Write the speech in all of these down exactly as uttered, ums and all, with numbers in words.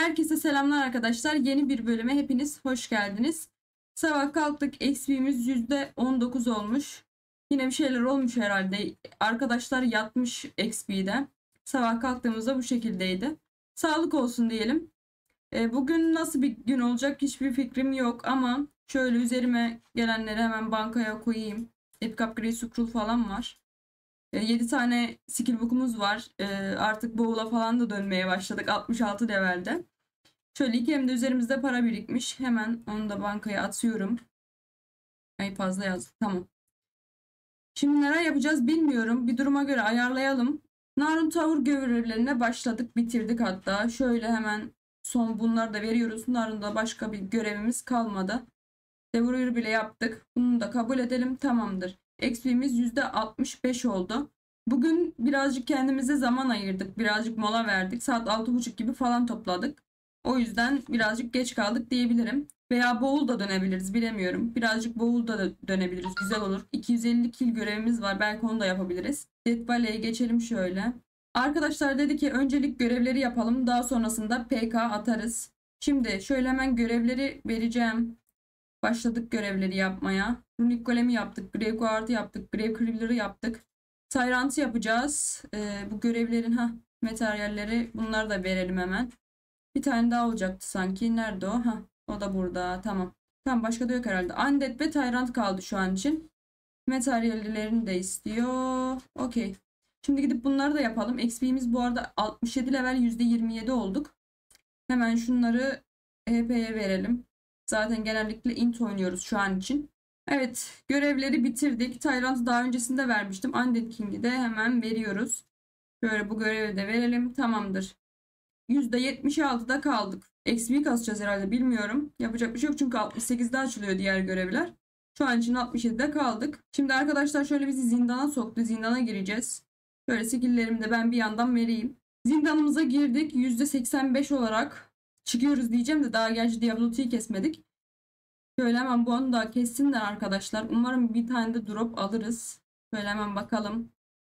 Herkese selamlar arkadaşlar. Yeni bir bölüme hepiniz hoş geldiniz. Sabah kalktık. X P'miz yüzde on dokuz olmuş. Yine bir şeyler olmuş herhalde. Arkadaşlar yatmış X P'de. Sabah kalktığımızda bu şekildeydi. Sağlık olsun diyelim. E, bugün nasıl bir gün olacak hiçbir fikrim yok ama şöyle üzerime gelenleri hemen bankaya koyayım. Epic Upgrade Scroll falan var. yedi tane skill book'umuz var. E, artık bowl'a falan da dönmeye başladık altmış altı levelde. Şöyle iki hem de üzerimizde para birikmiş. Hemen onu da bankaya atıyorum. Ay fazla yazdım. Tamam. Şimdi neler yapacağız bilmiyorum. Bir duruma göre ayarlayalım. Narun Tavur görevlerine başladık. Bitirdik hatta. Şöyle hemen son bunları da veriyoruz. Narun'da başka bir görevimiz kalmadı. Devurur bile yaptık. Bunu da kabul edelim. Tamamdır. X P'miz yüzde altmış beş oldu. Bugün birazcık kendimize zaman ayırdık. Birazcık mola verdik. Saat altı buçuk gibi falan topladık. O yüzden birazcık geç kaldık diyebilirim. Veya bowl da dönebiliriz bilemiyorum. Birazcık bowl da dönebiliriz. Güzel olur. iki yüz elli kill görevimiz var. Belki onu da yapabiliriz. Death Valley'e geçelim şöyle. Arkadaşlar dedi ki öncelik görevleri yapalım. Daha sonrasında P K atarız. Şimdi şöyle hemen görevleri vereceğim. Başladık görevleri yapmaya. Runic Golem'i yaptık. Grave Guard'ı yaptık. Grave Cribbler'ı yaptık. Tyrant'ı yapacağız. Ee, bu görevlerin ha materyalleri bunları da verelim hemen. Bir tane daha olacaktı sanki. Nerede o? Ha, o da burada. Tamam. Tamam başka da yok herhalde. Undead ve Tyrant kaldı şu an için. Materyallerini de istiyor. Okey. Şimdi gidip bunları da yapalım. X P'miz bu arada altmış yedi level yüzde yirmi yedi olduk. Hemen şunları H P'ye verelim. Zaten genellikle int oynuyoruz şu an için. Evet, görevleri bitirdik. Tyrant'ı daha öncesinde vermiştim. Undead King'i de hemen veriyoruz. Böyle bu görevi de verelim. Tamamdır. yüzde yetmiş altıda kaldık. X P kasacağız herhalde bilmiyorum. Yapacak bir şey yok çünkü altmış sekizde açılıyor diğer görevler. Şu an için altmış yedide kaldık. Şimdi arkadaşlar şöyle bizi zindana soktu. Zindana gireceğiz. Böyle skill'lerimi de ben bir yandan vereyim. Zindanımıza girdik. yüzde seksen beş olarak çıkıyoruz diyeceğim de daha gerçi Diablo ikiyi kesmedik. Şöyle hemen bu onu da kessinler arkadaşlar. Umarım bir tane de drop alırız. Şöyle hemen bakalım.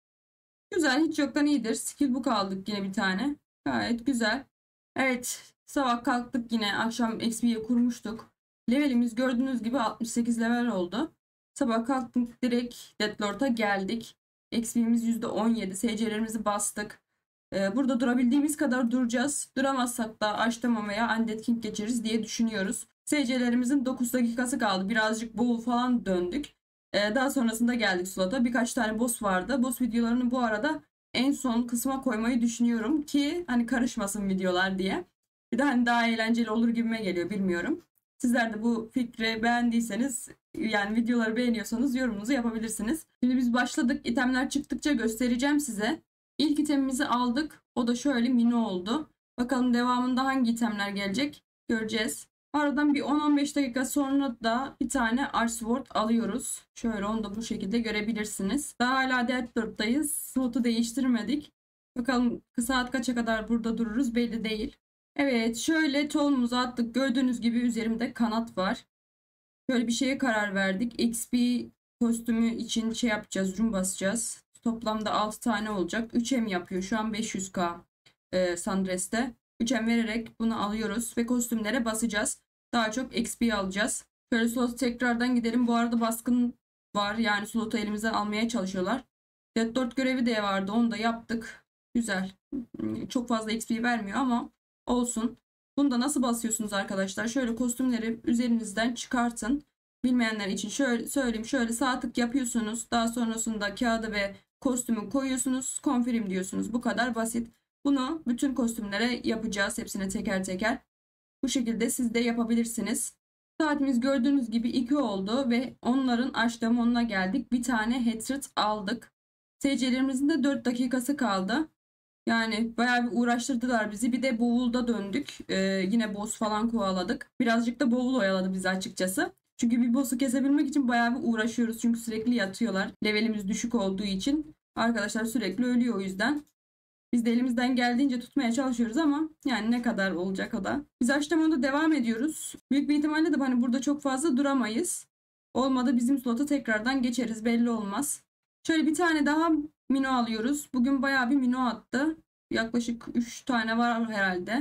Güzel, hiç yoktan iyidir. Skill book aldık yine bir tane. Gayet güzel. Evet, sabah kalktık yine. Akşam X P'ye kurmuştuk. Levelimiz gördüğünüz gibi altmış sekiz level oldu. Sabah kalktık direkt Deathlord'a geldik. X P'miz yüzde on yedi. S C'lerimizi bastık. Ee, burada durabildiğimiz kadar duracağız. Duramazsak da açtamamaya Undead King geçeriz diye düşünüyoruz. S C'lerimizin dokuz dakikası kaldı. Birazcık bowl falan döndük. Ee, daha sonrasında geldik slota. Birkaç tane boss vardı. Boss videolarını bu arada en son kısma koymayı düşünüyorum ki hani karışmasın videolar diye. Bir de hani daha eğlenceli olur gibime geliyor bilmiyorum. Sizler de bu fikri beğendiyseniz yani videoları beğeniyorsanız yorumunuzu yapabilirsiniz. Şimdi biz başladık. İtemler çıktıkça göstereceğim size. İlk itemimizi aldık. O da şöyle mini oldu. Bakalım devamında hangi itemler gelecek göreceğiz. Aradan bir on on beş dakika sonra da bir tane Archsword alıyoruz. Şöyle onu da bu şekilde görebilirsiniz. Daha hala Deathlord'dayız. Slotu değiştirmedik. Bakalım saat kaça kadar burada dururuz belli değil. Evet şöyle tohumumuzu attık. Gördüğünüz gibi üzerimde kanat var. Şöyle bir şeye karar verdik. X P kostümü için şey yapacağız. Ürün basacağız. Toplamda altı tane olacak. üç em yapıyor. Şu an beş yüz k e, Sundress'te. üç em vererek bunu alıyoruz ve kostümlere basacağız. Daha çok X P alacağız. Şöyle slota tekrardan gidelim. Bu arada baskın var. Yani slotu elimizden almaya çalışıyorlar. Deathlord görevi de vardı. Onu da yaptık. Güzel. Çok fazla X P vermiyor ama olsun. Bunu da nasıl basıyorsunuz arkadaşlar? Şöyle kostümleri üzerinizden çıkartın. Bilmeyenler için şöyle söyleyeyim. Şöyle sağ tık yapıyorsunuz. Daha sonrasında kağıdı ve kostümü koyuyorsunuz. Confirm diyorsunuz. Bu kadar basit. Bunu bütün kostümlere yapacağız. Hepsine teker teker. Bu şekilde siz de yapabilirsiniz. Saatimiz gördüğünüz gibi iki oldu ve onların açlamonuna geldik. Bir tane headset aldık. S C'lerimizin de dört dakikası kaldı. Yani bayağı bir uğraştırdılar bizi. Bir de bowl'da döndük. Ee, yine boss falan kovaladık. Birazcık da bowl oyaladı bizi açıkçası. Çünkü bir boss'u kesebilmek için bayağı bir uğraşıyoruz. Çünkü sürekli yatıyorlar. Levelimiz düşük olduğu için. Arkadaşlar sürekli ölüyor o yüzden. Biz de elimizden geldiğince tutmaya çalışıyoruz ama yani ne kadar olacak o da. Biz açlamada devam ediyoruz. Büyük bir ihtimalle de hani burada çok fazla duramayız. Olmadı bizim slota tekrardan geçeriz belli olmaz. Şöyle bir tane daha Mino alıyoruz. Bugün bayağı bir Mino attı. Yaklaşık üç tane var herhalde.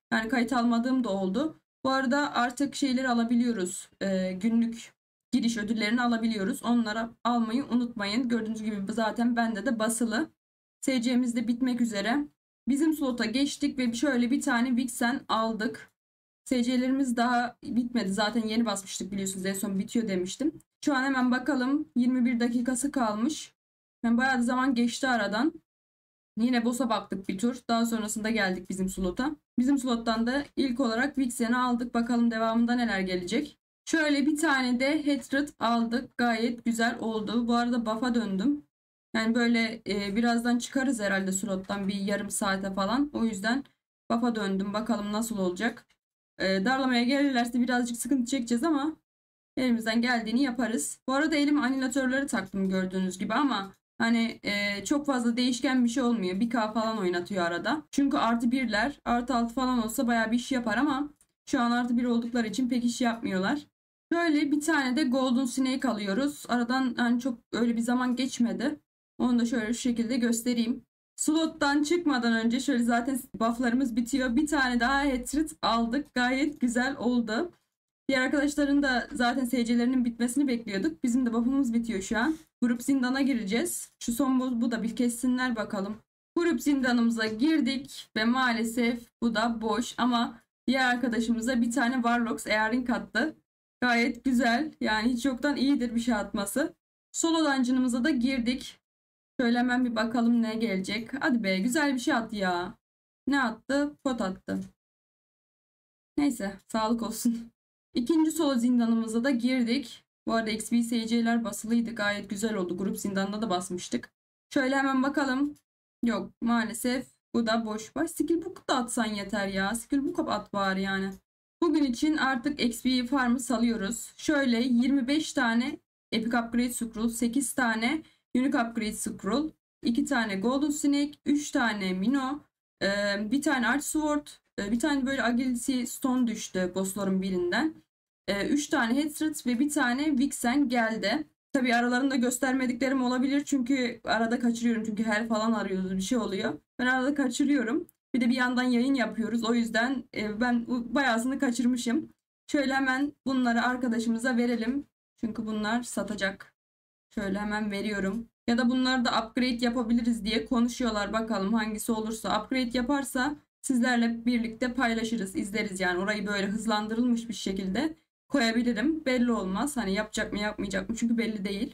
Yani kayıt almadığım da oldu. Bu arada artık şeyleri alabiliyoruz. E, günlük giriş ödüllerini alabiliyoruz. Onlara almayı unutmayın. Gördüğünüz gibi zaten bende de basılı. S C'miz de bitmek üzere. Bizim slota geçtik ve şöyle bir tane Vixen aldık. S C'lerimiz daha bitmedi. Zaten yeni basmıştık biliyorsunuz. En son bitiyor demiştim. Şu an hemen bakalım. yirmi bir dakikası kalmış. Yani bayağı da zaman geçti aradan. Yine boss'a baktık bir tur. Daha sonrasında geldik bizim slota. Bizim slottan da ilk olarak Vixen'i aldık. Bakalım devamında neler gelecek. Şöyle bir tane de Hatred aldık. Gayet güzel oldu. Bu arada buff'a döndüm. Yani böyle e, birazdan çıkarız herhalde slottan bir yarım saate falan. O yüzden buff'a döndüm. Bakalım nasıl olacak. E, darlamaya gelirlerse birazcık sıkıntı çekeceğiz ama elimizden geldiğini yaparız. Bu arada elime anilatörleri taktım gördüğünüz gibi ama hani e, çok fazla değişken bir şey olmuyor. bir K falan oynatıyor arada. Çünkü artı birler, artı altı falan olsa bayağı bir iş yapar ama şu an artı bir oldukları için pek iş yapmıyorlar. Böyle bir tane de Golden Snake alıyoruz. Aradan hani çok öyle bir zaman geçmedi. Onu da şöyle şu şekilde göstereyim. Slottan çıkmadan önce şöyle zaten bufflarımız bitiyor. Bir tane daha Hatred aldık. Gayet güzel oldu. Diğer arkadaşların da zaten S C'lerinin bitmesini bekliyorduk. Bizim de buff'ımız bitiyor şu an. Grup zindana gireceğiz. Şu son boss bu da bir kessinler bakalım. Grup zindanımıza girdik ve maalesef bu da boş ama diğer arkadaşımıza bir tane Warlocks Earring attı. Gayet güzel. Yani hiç yoktan iyidir bir şey atması. Solo dungeon'ımıza da girdik. Şöyle hemen bir bakalım ne gelecek. Hadi be güzel bir şey at ya. Ne attı? Pot attı. Neyse sağlık olsun. İkinci solo zindanımıza da girdik. Bu arada X P S C'ler basılıydı. Gayet güzel oldu. Grup zindanına da basmıştık. Şöyle hemen bakalım. Yok maalesef bu da boş. Bak skillbook da atsan yeter ya. Skillbook at bari yani. Bugün için artık X P farmı salıyoruz. Şöyle yirmi beş tane Epic Upgrade Scroll, sekiz tane Unique Upgrade Scroll, iki tane Golden Snake, üç tane Mino, bir tane Arch Sword, bir tane böyle Agility Stone düştü bossların birinden. üç tane Hatred ve bir tane Vixen geldi. Tabii aralarında göstermediklerim olabilir çünkü arada kaçırıyorum. Çünkü her falan arıyoruz bir şey oluyor. Ben arada kaçırıyorum. Bir de bir yandan yayın yapıyoruz. O yüzden ben bayağısını kaçırmışım. Şöyle hemen bunları arkadaşımıza verelim. Çünkü bunlar satacak. Şöyle hemen veriyorum. Ya da bunları da upgrade yapabiliriz diye konuşuyorlar. Bakalım hangisi olursa. Upgrade yaparsa sizlerle birlikte paylaşırız, izleriz yani. Orayı böyle hızlandırılmış bir şekilde koyabilirim. Belli olmaz. Hani yapacak mı yapmayacak mı çünkü belli değil.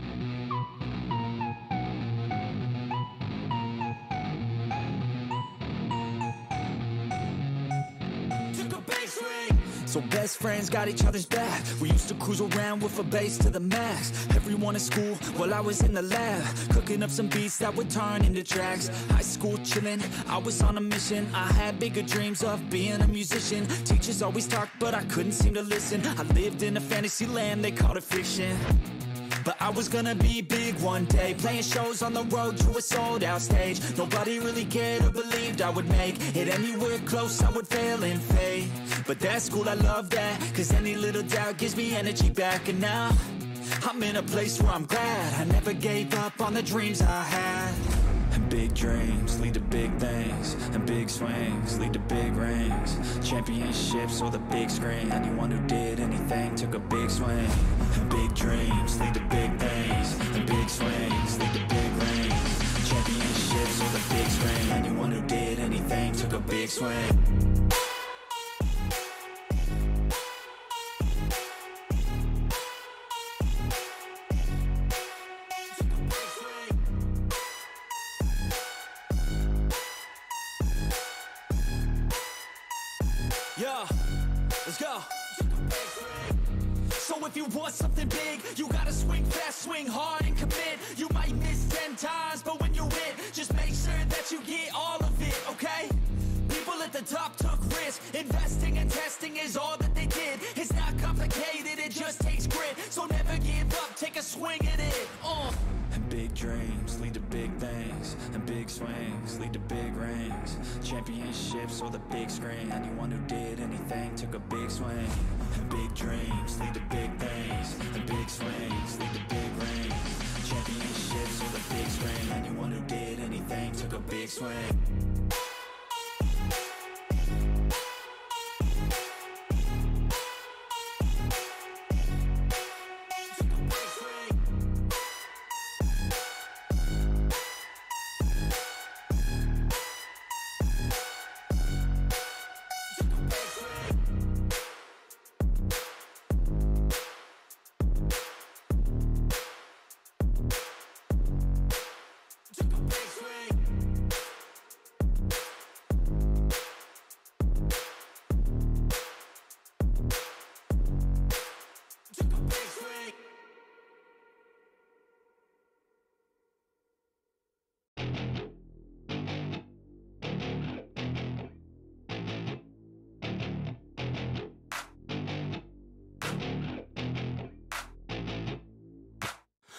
So best friends got each other's back. We used to cruise around with a bass to the max. Everyone in school while I was in the lab, cooking up some beats that would turn into tracks. High school chillin', I was on a mission. I had bigger dreams of being a musician. Teachers always talked but I couldn't seem to listen. I lived in a fantasy land, they called it fiction. But I was gonna be big one day, playing shows on the road to a sold out stage. Nobody really cared or believed I would make it anywhere close, I would fail and fade. But that's cool, I love that, cause any little doubt gives me energy back. And now, I'm in a place where I'm glad I never gave up on the dreams I had. And big dreams lead to big things, and big swings lead to big rings. Championships or the big screen, anyone who did anything took a big swing. And big dreams lead to big things, and big swings lead to big rings. Championships or the big screen, anyone who did anything took a big swing. Yeah, let's go. So if you want something big, you gotta swing fast, swing hard and commit. You might miss ten times, but when you hit, just make sure that you get all of it, okay? People at the top took risks. Investing and testing is all that they did. It's not complicated, it just takes grit. So never give up, take a swing at it. Uh. And big dreams lead to big things, and big swings lead to big rings. Championships or the big screen, anyone who did anything took a big swing. And big dreams lead to big things, and big swings lead to big rings. Championships or the big screen, anyone who did anything took a big swing.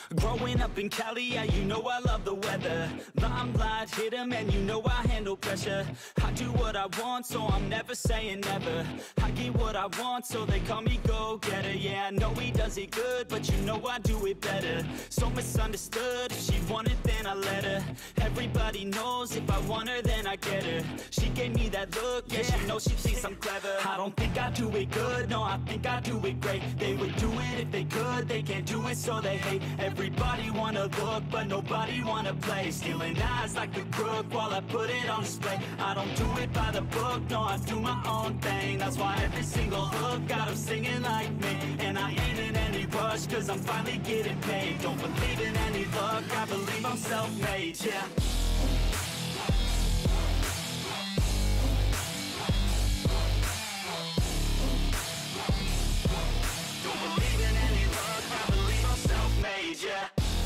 Growing up in Cali, yeah, you know I love the weather. Limelight hit 'em and you know I handle pressure. I do what I want, so I'm never saying never. I get what I want, so they call me go-getter. Yeah, I know he does it good, but you know I do it better. So misunderstood, if she wanted then I let her. Everybody knows if I want her then I get her. She gave me that look, yeah, she knows she thinks I'm clever. I don't think I do it good, no, I think I do it great. They would do it if they could, they can't do it so they hate. Everybody wanna look, but nobody wanna play. Stealing eyes like a crook while I put it on display. I don't do it by the book, no, I do my own thing. That's why every single hook got them singing like me. And I ain't in any rush, cause I'm finally getting paid. Don't believe in any luck, I believe I'm self-made, yeah. Don't believe in any luck, I believe I'm self-made, yeah.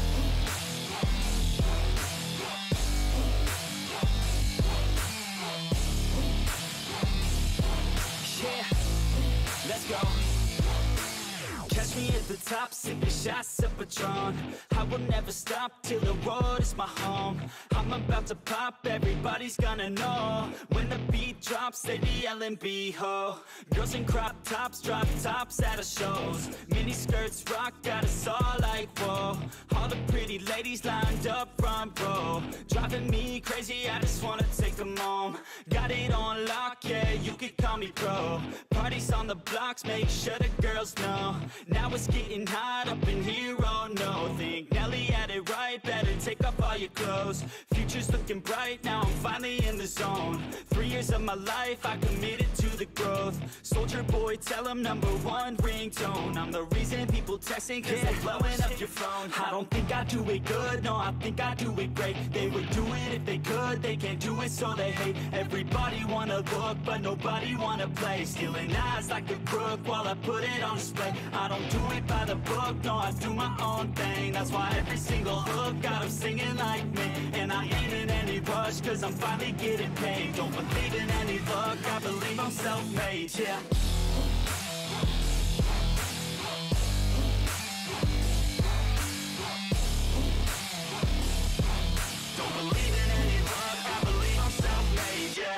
Yeah, let's go. Catch me at the top, sipping shots of Patron. I will never stop till the road is my home. I'm about to pop, everybody's gonna know. When the beat drops, they be yelling B-ho. Girls in crop tops, drop tops at our shows. Mini skirts rock, got us all like whoa. All the pretty ladies lined up front row. Driving me crazy, I just wanna take them home. Got it on lock, yeah, you could call me pro. Parties on the blocks, make sure the girls know. Now it's getting hot up in here, oh no. Think Nelly had it right, better take off all your clothes. Future's looking bright, now I'm finally in the zone. Three years of my life, I committed to the growth. Soldier boy, tell him number one ringtone. I'm the reason people texting, cause they're blowing up your phone. I don't think I do it good, no, I think I do it great. They would do it if they could, they can't do it so they hate. Everybody wanna look, but nobody wanna play. Stealing eyes like a crook while I put it on display. I don't do it by the book, no, I do my own thing. That's why every single hook got them singing like me. And I ain't in any rush, cause I'm finally getting paid. Don't believe in any luck, I believe I'm self-made, yeah. Don't believe in any luck, I believe I'm self-made, yeah.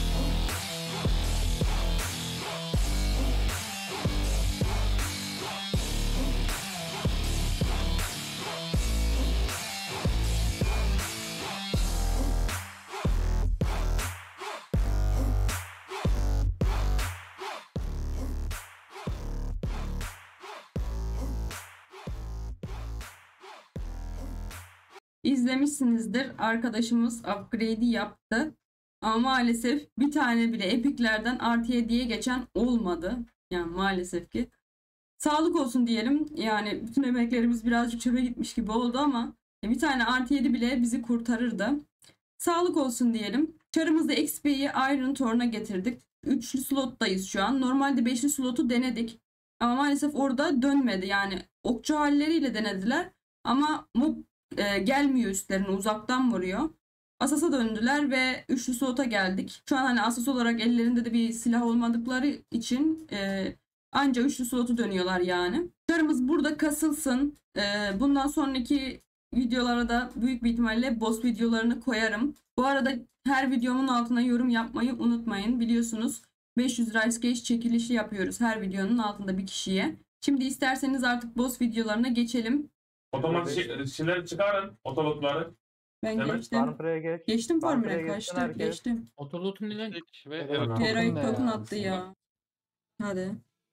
İzlemişsinizdir. Arkadaşımız upgrade'i yaptı. Ama maalesef bir tane bile epiklerden artı yediye geçen olmadı. Yani maalesef ki. Sağlık olsun diyelim. Yani bütün emeklerimiz birazcık çöpe gitmiş gibi oldu ama bir tane artı yedi bile bizi kurtarırdı. Sağlık olsun diyelim. Çarımızda X P'yi Iron Thorn'a getirdik. Üçlü slottayız şu an. Normalde beşli slotu denedik. Ama maalesef orada dönmedi. Yani okçu halleriyle denediler. Ama mob e, gelmiyor üstlerine, uzaktan vuruyor. Asas'a döndüler ve üçlü slota geldik. Şu an hani Asas olarak ellerinde de bir silah olmadıkları için e, anca üçlü slotu dönüyorlar yani. Çarımız burada kasılsın. E, bundan sonraki videolara da büyük bir ihtimalle boss videolarını koyarım. Bu arada her videomun altına yorum yapmayı unutmayın. Biliyorsunuz beş yüz Rice Cage çekilişi yapıyoruz her videonun altında bir kişiye. Şimdi isterseniz artık boss videolarına geçelim. Otomatik şeyleri çıkarın, otolotları. Ben Evet. geçtim. Farmpra'ya geç. Geçtim Farmpra'ya formüle geçsin kaçtı. herkes. Geçtim. Otolotun ile ve Evet. evet. Heroic ne token ya? attı ya. Hadi.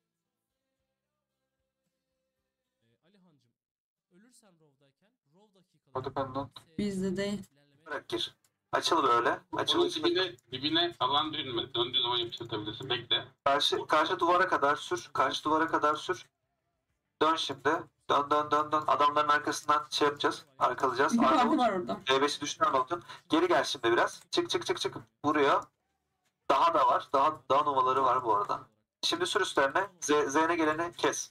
Alihancım, ölürsen Rov'dayken Rov dakikaları... Codependent. Bizde değil. Bırak gir. Açıl böyle. Açıl. Onun dibine, dibine alan dönme. Döndüğü zaman yapıştırabilirsin. Bekle. Karşı, karşı duvara kadar sür. Karşı duvara kadar sür. Dön şimdi. Dön dön dön dön. Adamların arkasından şey yapacağız. Arkalayacağız. Bir parti Arkalayacağız. var orada. D beşi düşünen oldun. Geri gel şimdi biraz. Çık çık çık çık. Vuruyor. Daha da var. Daha daha novaları var bu arada. Şimdi sür üstlerine. Z, Z'ne geleni kes.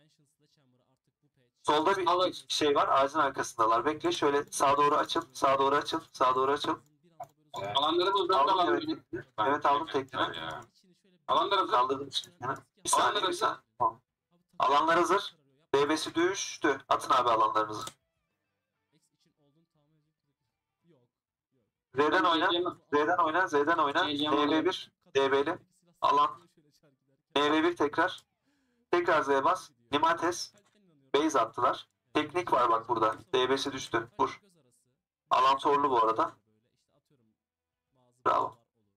Solda bir şey var. Ağacın arkasındalar. Bekle. Şöyle sağa doğru açıl. Sağa doğru açıl. Sağa doğru açıl. Alanları bul. Dört Aldım alan. evet. Evet aldım tekniği. Ya. Alanları hazır. Kaldırdım şimdi. Bir saniye bir saniye. Tamam. Alanlar hazır. D B'si düştü. Atın abi alanlarınızı. Z'den oyna. Z'den oyna. Z'den oyna. N B bir. D B'li. Alan. N B bir tekrar. Tekrar Z'ye bas. Nimates. Base attılar. Teknik var bak burada. D B'si düştü. Vur. Alan torlu bu arada. Bravo.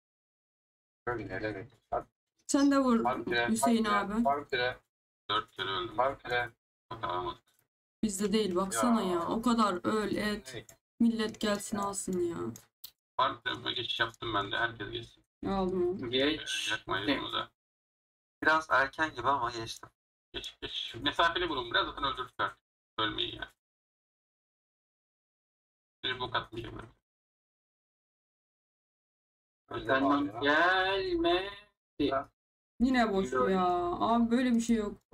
Sen de vur Hüseyin abi. Dört kere öldüm. Alamadık. Bizde değil baksana ya. O kadar öl et. Millet gelsin alsın ya. Farklı geçiş yaptım ben de. Herkes geçsin. Aldım. Geç. Yakmayız bunu da. Biraz erken gibi ama geçtim. Geç geç. Mesafeli vurun biraz zaten öldürürüz artık. Ölmeyin ya. Bir bok atmayacağım ben. Tamam gelme. Yine boş ya. Abi böyle bir şey yok.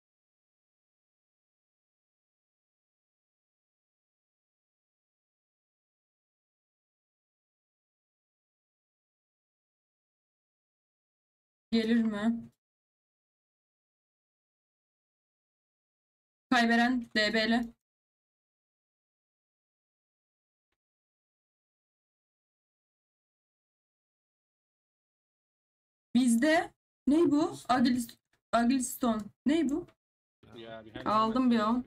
Gelir mi? Kayberen D B'li. Bizde ne bu? Agilist Agiliston. Ne bu? Aldım bir o.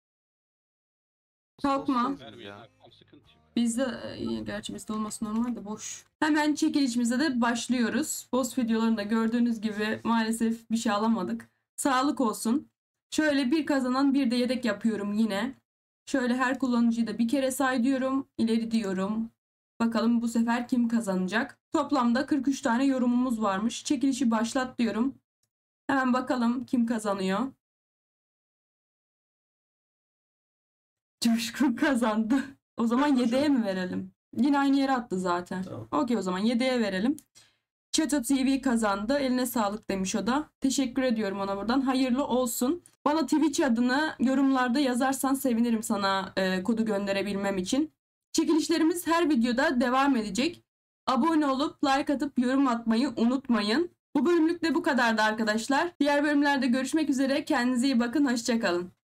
Kalkma. Bizde e, gerçi bizde olması normal de boş. Hemen çekilişimize de başlıyoruz. Boss videolarında gördüğünüz gibi maalesef bir şey alamadık. Sağlık olsun. Şöyle bir kazanan bir de yedek yapıyorum yine. Şöyle her kullanıcıyı da bir kere say diyorum. İleri diyorum. Bakalım bu sefer kim kazanacak? Toplamda kırk üç tane yorumumuz varmış. Çekilişi başlat diyorum. Hemen bakalım kim kazanıyor. Coşkun kazandı. O zaman yedeğe mi verelim? Yine aynı yere attı zaten. Tamam. Okey o zaman yedeğe verelim. Çeto T V kazandı. Eline sağlık demiş o da. Teşekkür ediyorum ona buradan. Hayırlı olsun. Bana Twitch adını yorumlarda yazarsan sevinirim sana e, kodu gönderebilmem için. Çekilişlerimiz her videoda devam edecek. Abone olup like atıp yorum atmayı unutmayın. Bu bölümlük de bu kadardı arkadaşlar. Diğer bölümlerde görüşmek üzere. Kendinize iyi bakın. Hoşça kalın.